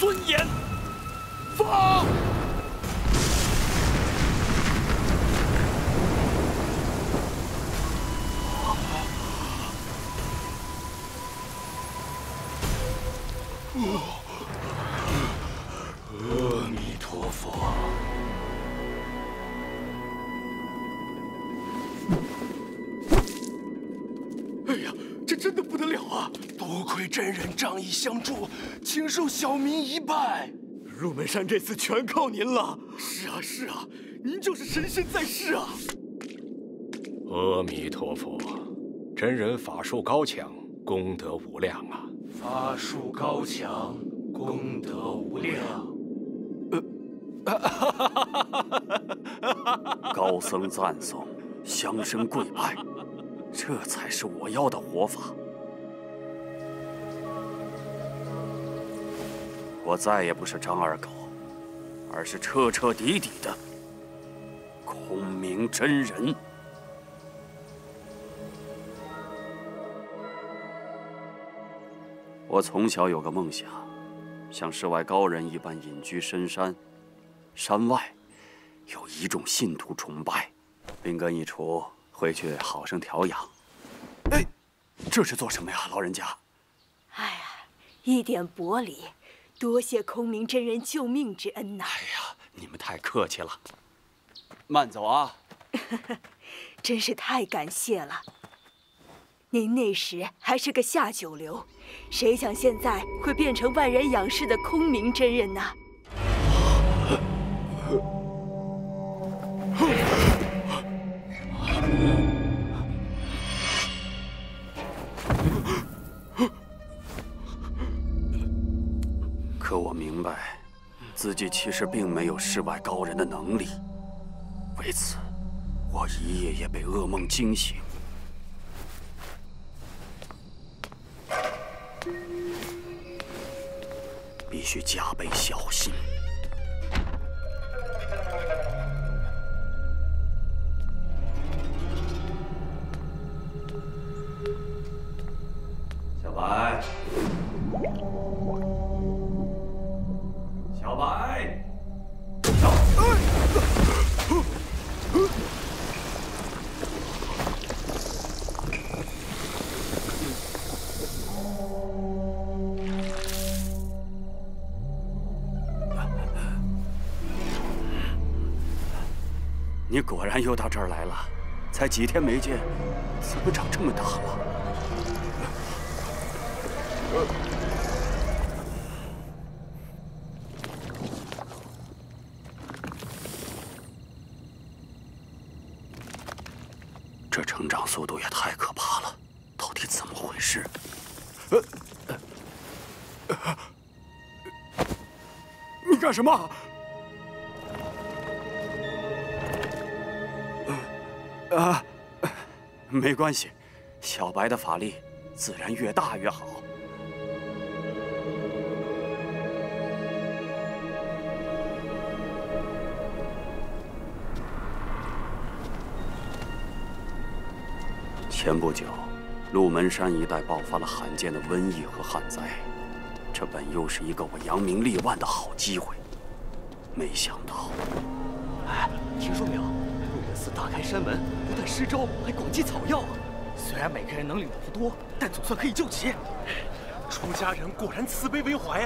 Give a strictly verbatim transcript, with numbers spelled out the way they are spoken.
尊严。发！阿弥陀佛。 哎呀，这真的不得了啊！多亏真人仗义相助，请受小民一拜。入门山这次全靠您了。是啊，是啊，您就是神仙在世啊！ 阿弥陀佛，真人法术高强，功德无量啊！ 法术高强，功德无量。 高僧赞颂，乡绅跪拜。 这才是我要的活法。我再也不是张二狗，而是彻彻底底的空明真人。我从小有个梦想，像世外高人一般隐居深山，山外有一众信徒崇拜，病根一除。 回去好生调养。哎，这是做什么呀，老人家？ 哎呀，一点薄礼，多谢空明真人救命之恩呐！ 哎呀，你们太客气了。慢走啊！ 真是太感谢了。您那时还是个下九流，谁想现在会变成万人仰视的空明真人呢？ 可我明白，自己其实并没有世外高人的能力。为此，我一夜夜被噩梦惊醒。必须加倍小心。小白。 小白，小，你果然又到这儿来了，才几天没见，怎么长这么大了？ 这成长速度也太可怕了，到底怎么回事？呃，呃，你干什么？啊，没关系，小白的法力自然越大越好。 前不久，鹿门山一带爆发了罕见的瘟疫和旱灾，这本又是一个我扬名立万的好机会，没想到…… 哎，听说没有？鹿门寺大开山门，不但施招，还广积草药啊！虽然每个人能领的不多，但总算可以救急。出家人果然慈悲为怀啊！